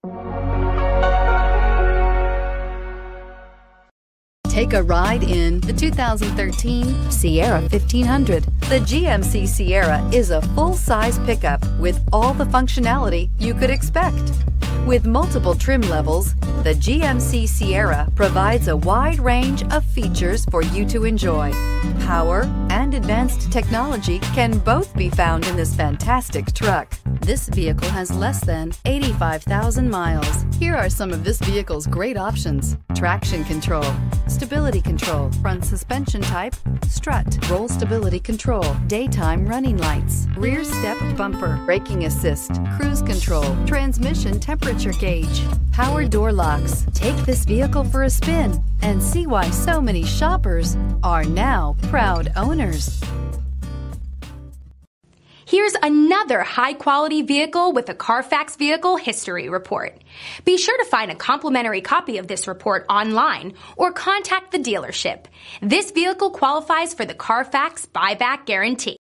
Take a ride in the 2013 Sierra 1500. The GMC Sierra is a full-size pickup with all the functionality you could expect. With multiple trim levels, the GMC Sierra provides a wide range of features for you to enjoy. Power and advanced technology can both be found in this fantastic truck. This vehicle has less than 85,000 miles. Here are some of this vehicle's great options: traction control, stability control, front suspension type, strut, roll stability control, daytime running lights, rear step bumper, braking assist, cruise control, transmission temperature gauge, power door locks. Take this vehicle for a spin and see why so many shoppers are now proud owners. Here's another high-quality vehicle with a Carfax Vehicle History Report. Be sure to find a complimentary copy of this report online or contact the dealership. This vehicle qualifies for the Carfax Buyback Guarantee.